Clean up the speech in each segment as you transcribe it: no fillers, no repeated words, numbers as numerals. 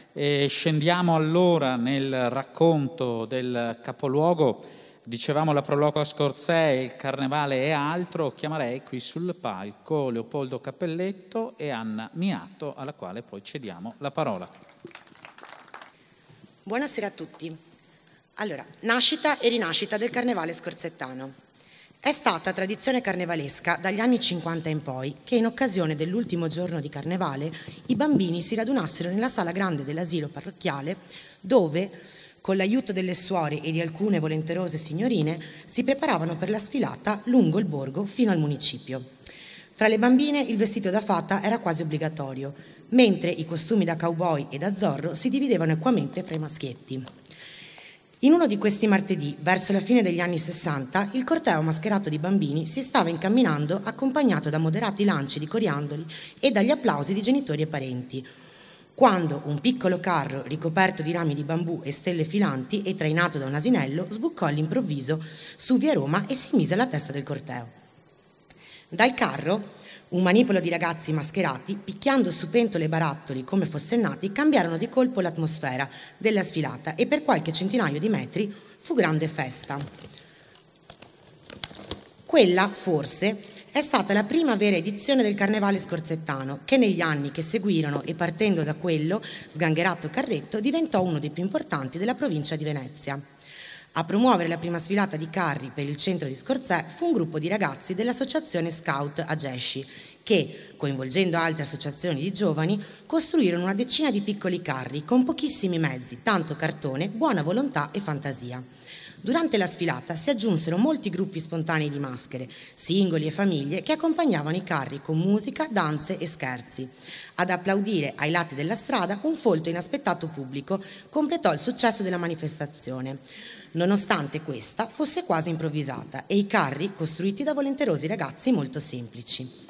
E scendiamo allora nel racconto del capoluogo. Dicevamo la Proloco a Scorzè, il carnevale e altro. Chiamerei qui sul palco Leopoldo Cappelletto e Anna Miato, alla quale poi cediamo la parola. Buonasera a tutti. Allora, nascita e rinascita del carnevale scorzettano. È stata tradizione carnevalesca dagli anni 50 in poi che in occasione dell'ultimo giorno di carnevale i bambini si radunassero nella sala grande dell'asilo parrocchiale dove, con l'aiuto delle suore e di alcune volenterose signorine, si preparavano per la sfilata lungo il borgo fino al municipio. Fra le bambine il vestito da fata era quasi obbligatorio, mentre i costumi da cowboy e da zorro si dividevano equamente fra i maschietti. In uno di questi martedì, verso la fine degli anni 60, il corteo mascherato di bambini si stava incamminando accompagnato da moderati lanci di coriandoli e dagli applausi di genitori e parenti, quando un piccolo carro ricoperto di rami di bambù e stelle filanti e trainato da un asinello sbucò all'improvviso su via Roma e si mise alla testa del corteo. Dal carro un manipolo di ragazzi mascherati, picchiando su pentole e barattoli come forsennati, cambiarono di colpo l'atmosfera della sfilata e per qualche centinaio di metri fu grande festa. Quella, forse, è stata la prima vera edizione del carnevale scorzettano, che negli anni che seguirono e partendo da quello sgangherato carretto diventò uno dei più importanti della provincia di Venezia. A promuovere la prima sfilata di carri per il centro di Scorzè fu un gruppo di ragazzi dell'associazione Scout Agesci che, coinvolgendo altre associazioni di giovani, costruirono una decina di piccoli carri con pochissimi mezzi, tanto cartone, buona volontà e fantasia. Durante la sfilata si aggiunsero molti gruppi spontanei di maschere, singoli e famiglie che accompagnavano i carri con musica, danze e scherzi. Ad applaudire ai lati della strada un folto inaspettato pubblico completò il successo della manifestazione, nonostante questa fosse quasi improvvisata e i carri costruiti da volenterosi ragazzi molto semplici.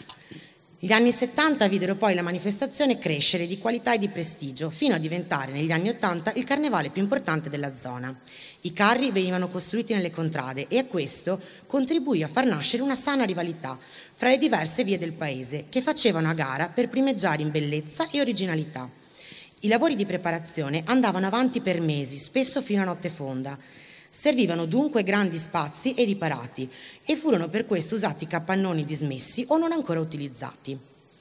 Gli anni 70 videro poi la manifestazione crescere di qualità e di prestigio, fino a diventare negli anni 80 il carnevale più importante della zona. I carri venivano costruiti nelle contrade e a questo contribuì a far nascere una sana rivalità fra le diverse vie del paese, che facevano a gara per primeggiare in bellezza e originalità. I lavori di preparazione andavano avanti per mesi, spesso fino a notte fonda. Servivano dunque grandi spazi e riparati e furono per questo usati capannoni dismessi o non ancora utilizzati.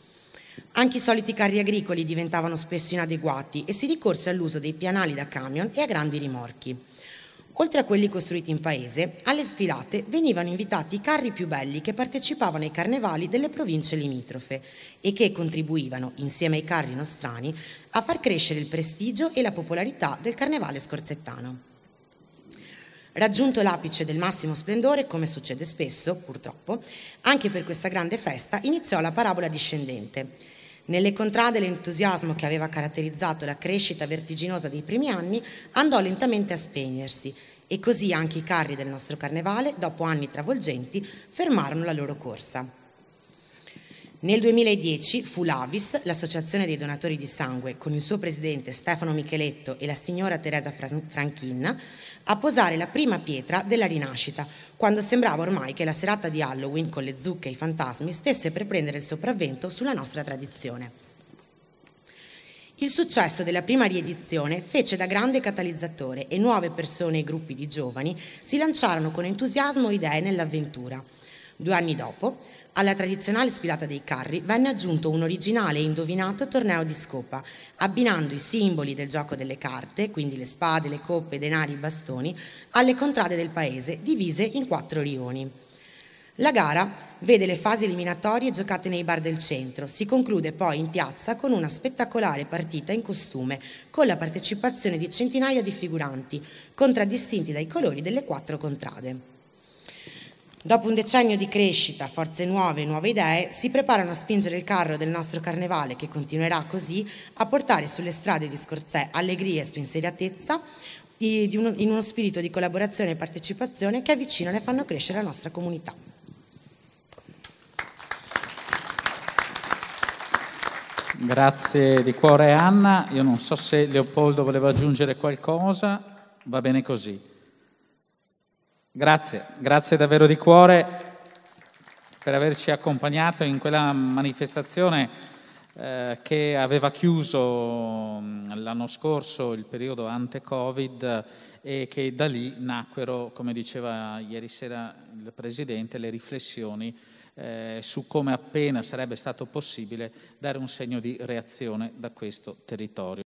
Anche i soliti carri agricoli diventavano spesso inadeguati e si ricorse all'uso dei pianali da camion e a grandi rimorchi. Oltre a quelli costruiti in paese, alle sfilate venivano invitati i carri più belli che partecipavano ai carnevali delle province limitrofe e che contribuivano, insieme ai carri nostrani, a far crescere il prestigio e la popolarità del carnevale scorzettano. Raggiunto l'apice del massimo splendore, come succede spesso, purtroppo, anche per questa grande festa iniziò la parabola discendente. Nelle contrade l'entusiasmo che aveva caratterizzato la crescita vertiginosa dei primi anni andò lentamente a spegnersi e così anche i carri del nostro carnevale, dopo anni travolgenti, fermarono la loro corsa. Nel 2010 fu l'Avis, l'associazione dei donatori di sangue, con il suo presidente Stefano Micheletto e la signora Teresa Franchin, a posare la prima pietra della rinascita, quando sembrava ormai che la serata di Halloween con le zucche e i fantasmi stesse per prendere il sopravvento sulla nostra tradizione. Il successo della prima riedizione fece da grande catalizzatore e nuove persone e gruppi di giovani si lanciarono con entusiasmo e idee nell'avventura. 2 anni dopo, alla tradizionale sfilata dei carri venne aggiunto un originale e indovinato torneo di scopa, abbinando i simboli del gioco delle carte, quindi le spade, le coppe, i denari, i bastoni, alle contrade del paese, divise in 4 rioni. La gara vede le fasi eliminatorie giocate nei bar del centro, si conclude poi in piazza con una spettacolare partita in costume, con la partecipazione di centinaia di figuranti, contraddistinti dai colori delle 4 contrade. Dopo un decennio di crescita, forze nuove e nuove idee, si preparano a spingere il carro del nostro carnevale, che continuerà così a portare sulle strade di Scorzè allegria e spensieratezza in uno spirito di collaborazione e partecipazione che avvicinano e fanno crescere la nostra comunità. Grazie di cuore Anna. Io non so se Leopoldo voleva aggiungere qualcosa, va bene così. Grazie davvero di cuore per averci accompagnato in quella manifestazione che aveva chiuso l'anno scorso, il periodo ante-Covid, e che da lì nacquero, come diceva ieri sera il Presidente, le riflessioni su come appena sarebbe stato possibile dare un segno di reazione da questo territorio.